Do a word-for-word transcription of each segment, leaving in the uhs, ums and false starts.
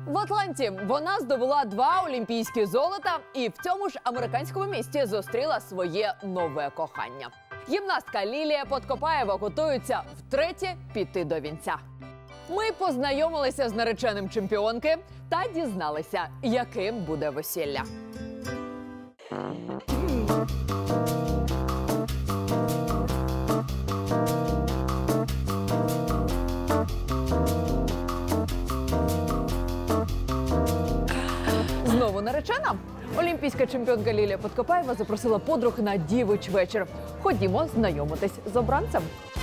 В Атланті вона здобула два олімпійські золота і в цьому ж американському місті зустріла своє нове кохання. Гімнастка Лілія Подкопаєва готується втретє піти до вінця. Ми познайомилися з нареченим чемпіонки та дізналися, яким буде весілля. Знову наречена? Олімпійська чемпіонка Лілія Подкопаєва запросила подруг на дівич вечір. Ходімо знайомитись з обранцем.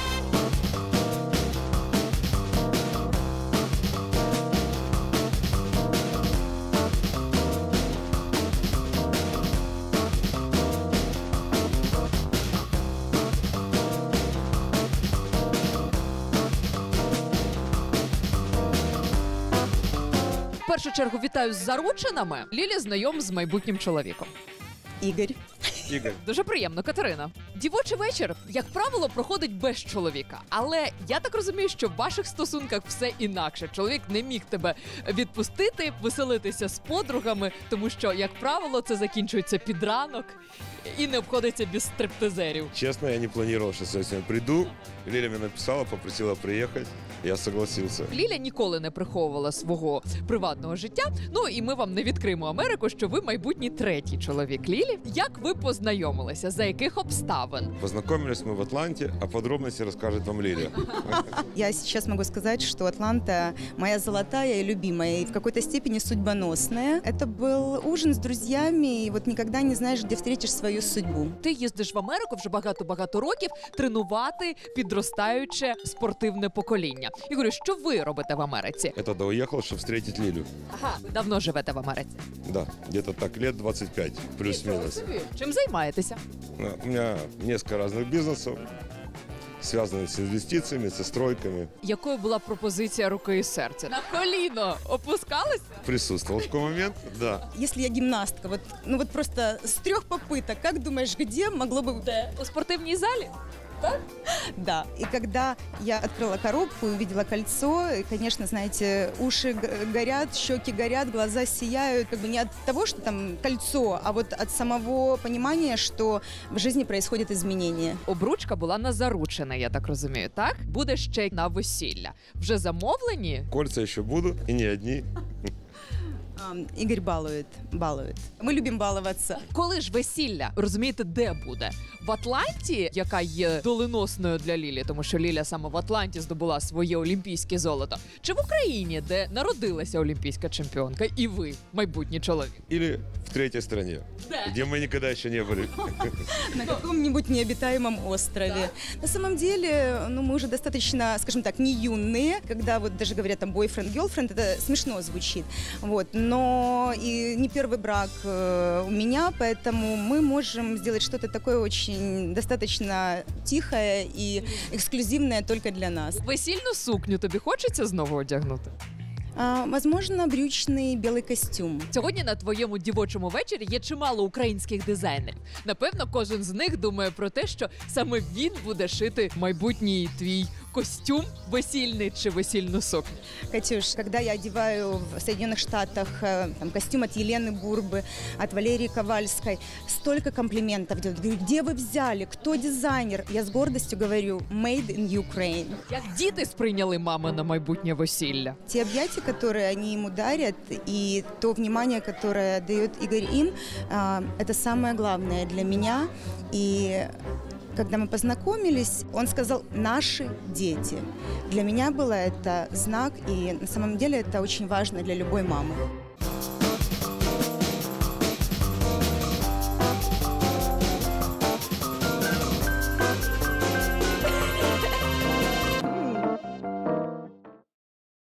В першу чергу вітаю з заручинами. Лілія знайом з майбутнім чоловіком. Ігор. Ігор. Дуже приємно, Катерина. Дівочий вечір, як правило, проходить без чоловіка. Але я так розумію, що в ваших стосунках все інакше. Чоловік не міг тебе відпустити, веселитися з подругами, тому що, як правило, це закінчується під ранок і не обходиться без стриптизерів. Честно, я не планировал, что я сегодня приду. Лиля мне написала, попросила приехать. Я согласился. Ліля ніколи не приховувала свого приватного життя. Ну і ми вам не відкриємо Америку, що ви майбутній третій чоловік Лілі. Як ви познайомилися? За яких обставин? Познакомились мы в Атланте, а подробности расскажет вам Лиля. Я сейчас могу сказать, что Атланта моя золотая и любимая, и в какой-то степени судьбоносная. Это был ужин с друзьями, и вот никогда не знаешь, где встретишь свою судьбу. Ти їздиш в Америку вже багато-багато років тренувати підростаюче спортивне покоління. Ігорю, що ви робите в Америці? Я тогда уехал, чтобы встретить Лилю. Ага, ви давно живете в Америці. Да, где-то так лет двадцать пять, плюс-минус. Чим займаєтеся? У меня несколько разных бизнесов, связанных с инвестициями, со стройками. Якою була пропозиція руки і серця? На коліно опускалися? Присутствовал в такой момент, да. Если я гимнастка, вот, ну вот просто с трех попыток, как думаешь, где могло бы... Де? У спортивній залі? Да. И когда я открыла коробку и увидела кольцо, и, конечно, знаете, уши горят, щеки горят, глаза сияют. Как бы не от того, что там кольцо, а вот от самого понимания, что в жизни происходят изменения. Обручка була на заручена, я так розумію, так? Буде ще й на весілля. Вже замовлені? Кольца еще будут, и не одни. Игорь балует, балует. Мы любим баловаться. Коли ж весілля, розумієте, де буде? В Атланті, яка є доленосною для Лілі, тому що Ліля саме в Атланті здобула своє олімпійське золото, чи в Україні, де народилася олімпійська чемпіонка, і ви, майбутній чоловік? Или в третьей стране, Да. где мы никогда еще не были. На каком-нибудь необитаемом острове. На самом деле, ну, мы уже достаточно, скажем так, не юные, когда вот даже говорят там бойфренд, герлфренд, это смешно звучит. Вот. Но и не первый брак э, у меня, поэтому мы можем сделать что-то такое очень достаточно тихое и эксклюзивное только для нас. Весільну сукню тобі хочеться знову одягнути? А, возможно, брючный белый костюм. Сьогодні на твоєму дівочому вечорі є чимало українських дизайнерів. Напевно, кожен з них думає про те, що саме він буде шити майбутній твій костюм весільний чи весільну сукню. Катюш, когда я одеваю в Соединенных Штатах э, там, костюм от Елены Бурбы, от Валерии Ковальской, столько комплиментов делают. Говорю, где вы взяли, кто дизайнер? Я с гордостью говорю, made in Ukraine. Як діти сприйняли мами на майбутнє весілля? Те объятия, которые они ему дарят, и то внимание, которое дает Игорь им, э, это самое главное для меня. И когда мы познакомились, он сказал «наши дети». Для меня было это знак, и на самом деле это очень важно для любой мамы.